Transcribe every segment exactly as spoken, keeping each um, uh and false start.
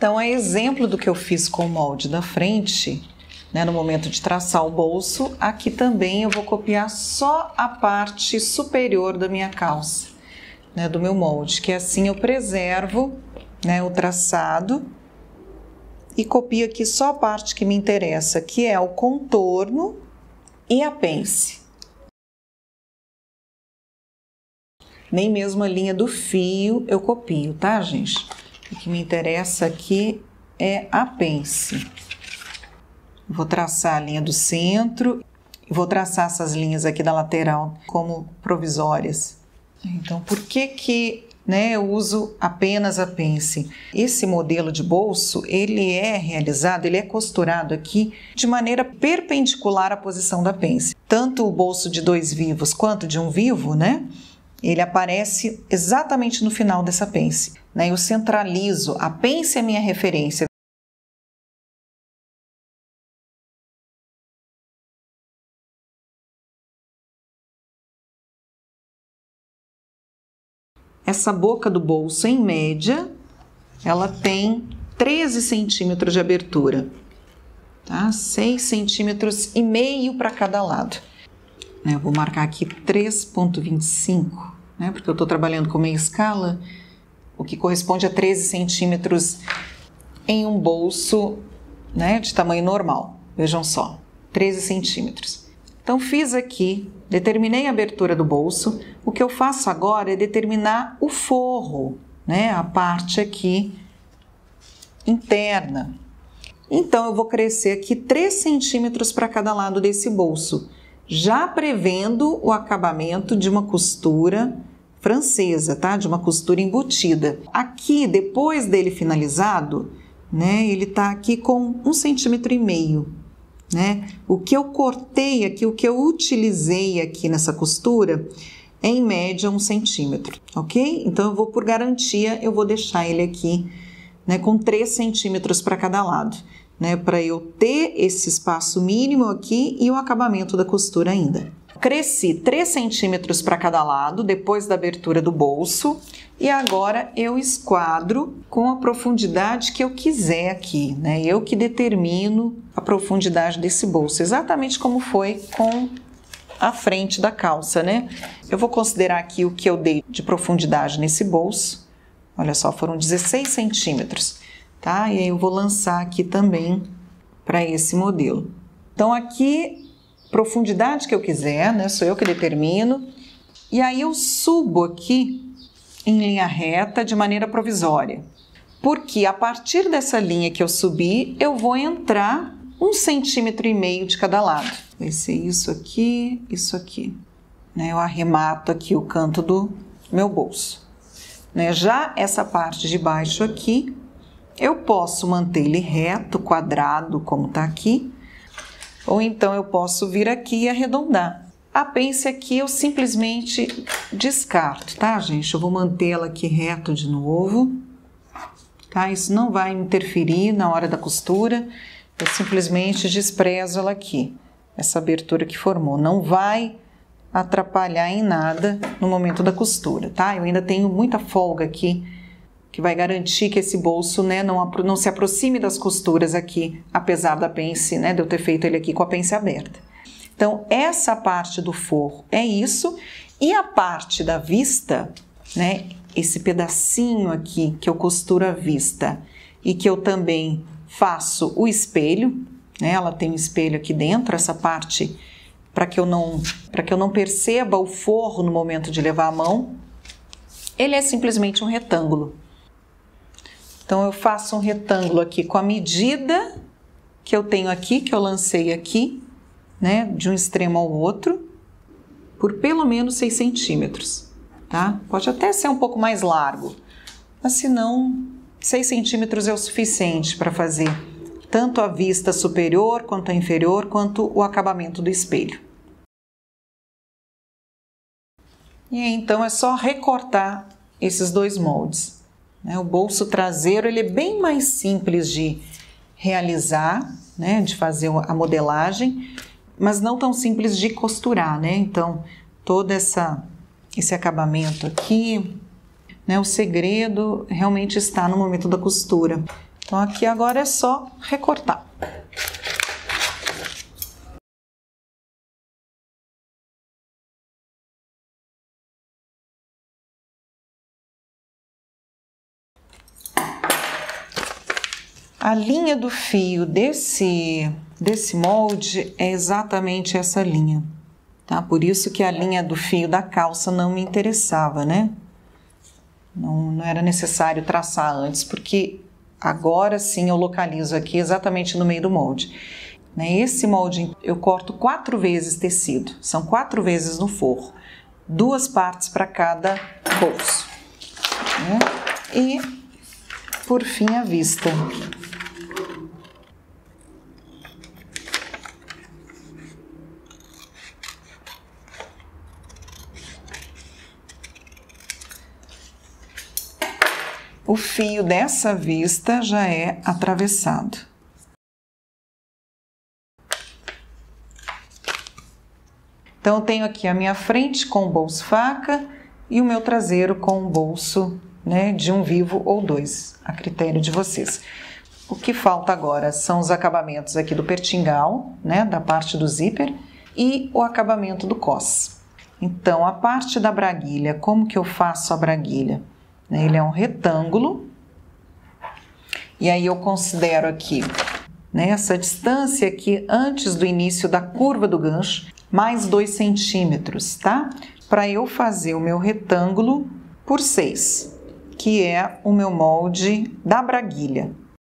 Então, é exemplo do que eu fiz com o molde da frente, né, no momento de traçar o bolso. Aqui também eu vou copiar só a parte superior da minha calça, né, do meu molde, que assim eu preservo, né, o traçado e copio aqui só a parte que me interessa, que é o contorno e a pence. Nem mesmo a linha do fio eu copio, tá, gente? O que me interessa aqui é a pence. Vou traçar a linha do centro, vou traçar essas linhas aqui da lateral como provisórias. Então, por que que, né, eu uso apenas a pence? Esse modelo de bolso, ele é realizado, ele é costurado aqui de maneira perpendicular à posição da pence. Tanto o bolso de dois vivos quanto de um vivo, né, ele aparece exatamente no final dessa pence, né? Eu centralizo, a pence é minha referência. Essa boca do bolso, em média, ela tem treze centímetros de abertura, tá? seis centímetros e meio para cada lado. Eu vou marcar aqui três ponto vinte e cinco, né? Porque eu estou trabalhando com meia escala, o que corresponde a treze centímetros em um bolso, né, de tamanho normal. Vejam só, treze centímetros. Então, fiz aqui, determinei a abertura do bolso. O que eu faço agora é determinar o forro, né, a parte aqui interna. Então, eu vou crescer aqui três centímetros para cada lado desse bolso, já prevendo o acabamento de uma costura francesa, tá? De uma costura embutida. Aqui, depois dele finalizado, né, ele tá aqui com um centímetro e meio, né? O que eu cortei aqui, o que eu utilizei aqui nessa costura, é em média um centímetro, ok? Então, eu vou, por garantia, eu vou deixar ele aqui, né, com três centímetros para cada lado, né, para eu ter esse espaço mínimo aqui e o acabamento da costura ainda. Cresci três centímetros para cada lado, depois da abertura do bolso, e agora eu esquadro com a profundidade que eu quiser aqui, né? Eu que determino a profundidade desse bolso, exatamente como foi com a frente da calça, né? Eu vou considerar aqui o que eu dei de profundidade nesse bolso. Olha só, foram dezesseis centímetros, tá? E aí eu vou lançar aqui também para esse modelo. Então, aqui, profundidade que eu quiser, né? Sou eu que determino. E aí eu subo aqui em linha reta de maneira provisória. Porque a partir dessa linha que eu subi, eu vou entrar um centímetro e meio de cada lado. Vai ser isso aqui, isso aqui. Né? Eu arremato aqui o canto do meu bolso. Né? Já essa parte de baixo aqui, eu posso manter ele reto, quadrado, como tá aqui, ou então eu posso vir aqui e arredondar. A pence aqui eu simplesmente descarto, tá, gente? Eu vou manter ela aqui reto de novo, tá? Isso não vai interferir na hora da costura, eu simplesmente desprezo ela aqui, essa abertura que formou. Não vai atrapalhar em nada no momento da costura, tá? Eu ainda tenho muita folga aqui, que vai garantir que esse bolso, né, não, não se aproxime das costuras aqui, apesar da pence, né, de eu ter feito ele aqui com a pence aberta. Então, essa parte do forro é isso, e a parte da vista, né, esse pedacinho aqui que eu costuro a vista e que eu também faço o espelho, né, ela tem um espelho aqui dentro, essa parte, para que eu não, para que eu não perceba o forro no momento de levar a mão, ele é simplesmente um retângulo. Então, eu faço um retângulo aqui com a medida que eu tenho aqui, que eu lancei aqui, né, de um extremo ao outro, por pelo menos seis centímetros, tá? Pode até ser um pouco mais largo, mas se não, seis centímetros é o suficiente para fazer tanto a vista superior, quanto a inferior, quanto o acabamento do espelho. E aí, então, é só recortar esses dois moldes. Né? O bolso traseiro, ele é bem mais simples de realizar, né, de fazer a modelagem, mas não tão simples de costurar, né? Então, todo essa, esse acabamento aqui, né, o segredo realmente está no momento da costura. Então, aqui agora é só recortar. A linha do fio desse, desse molde é exatamente essa linha, tá? Por isso que a linha do fio da calça não me interessava, né? Não, não era necessário traçar antes, porque agora sim eu localizo aqui exatamente no meio do molde. Esse molde eu corto quatro vezes tecido, são quatro vezes no forro, duas partes para cada bolso, né? E por fim a vista. O fio dessa vista já é atravessado. Então, eu tenho aqui a minha frente com o bolso faca e o meu traseiro com o bolso, né, de um vivo ou dois, a critério de vocês. O que falta agora são os acabamentos aqui do pertingal, né, da parte do zíper, e o acabamento do cos. Então, a parte da braguilha, como que eu faço a braguilha? Ele é um retângulo, e aí eu considero aqui, né, essa distância aqui antes do início da curva do gancho, mais dois centímetros, tá? Para eu fazer o meu retângulo por seis, que é o meu molde da braguilha.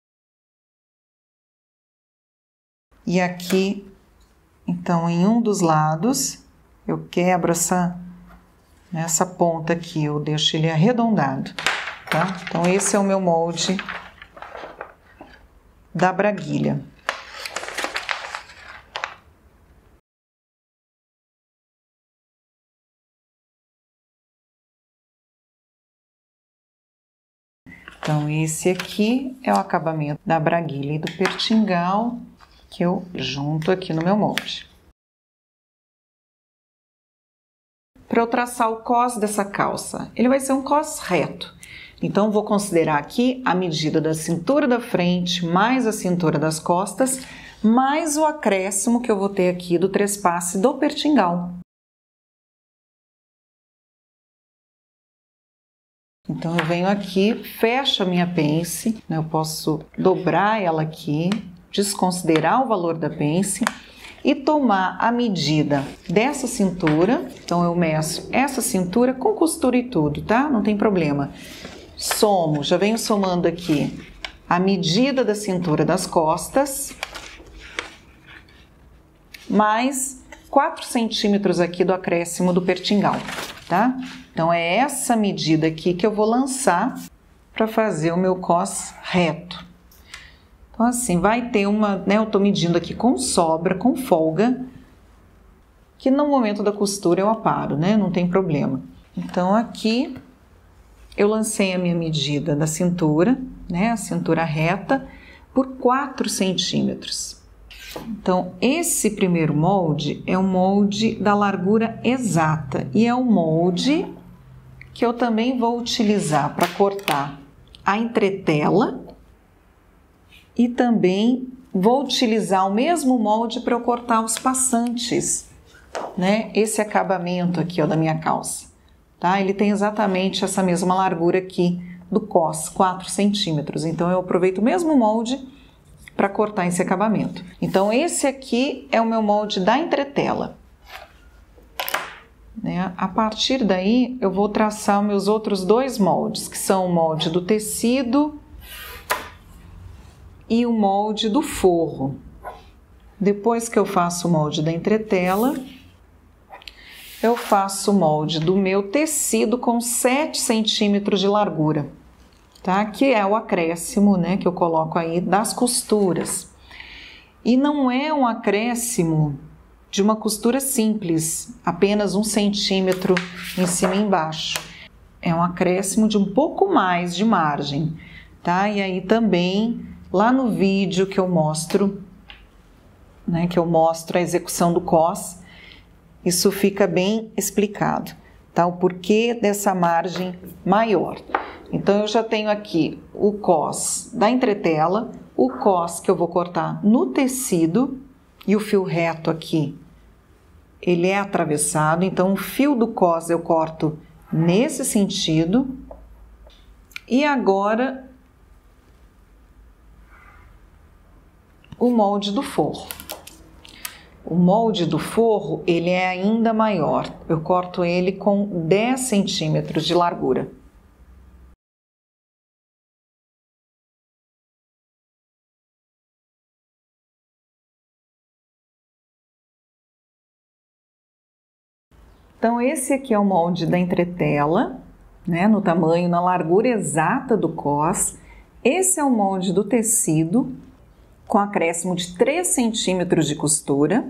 E aqui, então, em um dos lados, eu quebro essa... Essa ponta aqui, eu deixo ele arredondado, tá? Então, esse é o meu molde da braguilha. Então, esse aqui é o acabamento da braguilha e do pertingal que eu junto aqui no meu molde. Para eu traçar o cos dessa calça, ele vai ser um cos reto. Então, vou considerar aqui a medida da cintura da frente, mais a cintura das costas, mais o acréscimo que eu vou ter aqui do trespasse do pertingal. Então, eu venho aqui, fecho a minha pence, né? Eu posso dobrar ela aqui, desconsiderar o valor da pence, e tomar a medida dessa cintura. Então, eu meço essa cintura com costura e tudo, tá? Não tem problema. Somo, já venho somando aqui a medida da cintura das costas, mais quatro centímetros aqui do acréscimo do pertingal, tá? Então, é essa medida aqui que eu vou lançar para fazer o meu cos reto. Então, assim, vai ter uma, né, eu tô medindo aqui com sobra, com folga, que no momento da costura eu aparo, né, não tem problema. Então, aqui, eu lancei a minha medida da cintura, né, a cintura reta, por quatro centímetros. Então, esse primeiro molde é um molde da largura exata, e é um molde que eu também vou utilizar para cortar a entretela, e também vou utilizar o mesmo molde para eu cortar os passantes, né? Esse acabamento aqui, ó, da minha calça, tá? Ele tem exatamente essa mesma largura aqui do cos, quatro centímetros. Então, eu aproveito o mesmo molde para cortar esse acabamento. Então, esse aqui é o meu molde da entretela, né? A partir daí, eu vou traçar os meus outros dois moldes, que são o molde do tecido e o molde do forro. Depois que eu faço o molde da entretela, eu faço o molde do meu tecido com sete centímetros de largura, tá? Que é o acréscimo, né, que eu coloco aí das costuras. E não é um acréscimo de uma costura simples, apenas um centímetro em cima e embaixo. É um acréscimo de um pouco mais de margem, tá? E aí também lá no vídeo que eu mostro, né, que eu mostro a execução do cos, isso fica bem explicado, tá? O porquê dessa margem maior. Então, eu já tenho aqui o cos da entretela, o cos que eu vou cortar no tecido e o fio reto aqui, ele é atravessado. Então, o fio do cos eu corto nesse sentido. E agora, o molde do forro. O molde do forro, ele é ainda maior. Eu corto ele com dez centímetros de largura. Então, esse aqui é o molde da entretela, né, no tamanho, na largura exata do cos. Esse é o molde do tecido, com acréscimo de três centímetros de costura.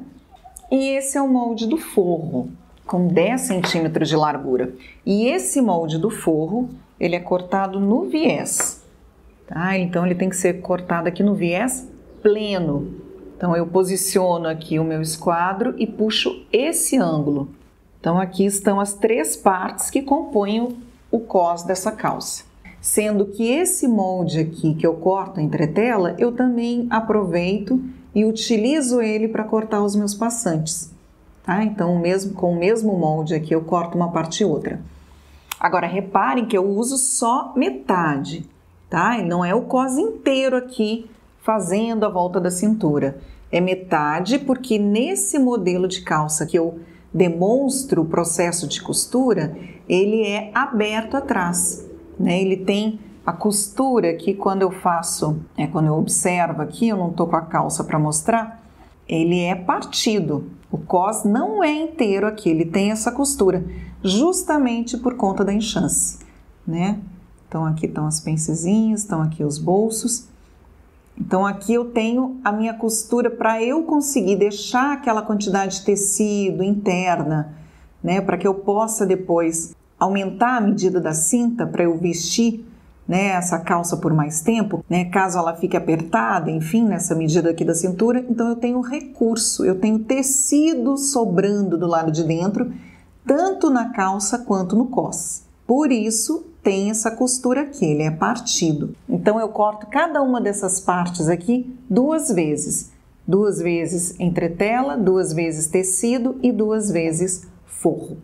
E esse é o molde do forro, com dez centímetros de largura. E esse molde do forro, ele é cortado no viés, tá? Então, ele tem que ser cortado aqui no viés pleno. Então, eu posiciono aqui o meu esquadro e puxo esse ângulo. Então, aqui estão as três partes que compõem o, o cos dessa calça. Sendo que esse molde aqui que eu corto a entretela, eu também aproveito e utilizo ele para cortar os meus passantes, tá? Então, mesmo, com o mesmo molde aqui, eu corto uma parte e outra. Agora, reparem que eu uso só metade, tá? E não é o cos inteiro aqui fazendo a volta da cintura. É metade, porque nesse modelo de calça que eu demonstro o processo de costura, ele é aberto atrás, né? Ele tem a costura que quando eu faço, é, quando eu observo aqui, eu não tô com a calça para mostrar, ele é partido. O cos não é inteiro aqui, ele tem essa costura, justamente por conta da enxance, né? Então aqui estão as pencezinhas, estão aqui os bolsos. Então, aqui eu tenho a minha costura para eu conseguir deixar aquela quantidade de tecido interna, né? Para que eu possa depois aumentar a medida da cinta para eu vestir, né, essa calça por mais tempo, né? Caso ela fique apertada, enfim, nessa medida aqui da cintura. Então, eu tenho recurso, eu tenho tecido sobrando do lado de dentro, tanto na calça quanto no cos. Por isso, tem essa costura aqui, ele é partido. Então, eu corto cada uma dessas partes aqui duas vezes. Duas vezes entretela, duas vezes tecido e duas vezes forro,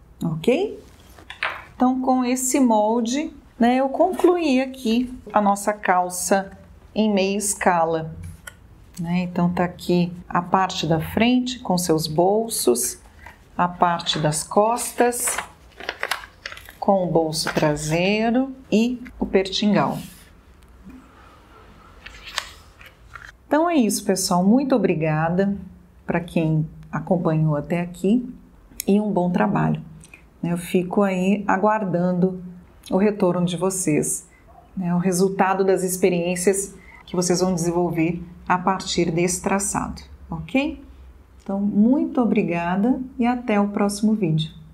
ok? Então, com esse molde, né, eu concluí aqui a nossa calça em meia escala, né? Então, tá aqui a parte da frente com seus bolsos, a parte das costas com o bolso traseiro e o pertingal. Então é isso, pessoal. Muito obrigada para quem acompanhou até aqui e um bom trabalho. Eu fico aí aguardando o retorno de vocês, né, o resultado das experiências que vocês vão desenvolver a partir desse traçado, ok? Então, muito obrigada e até o próximo vídeo.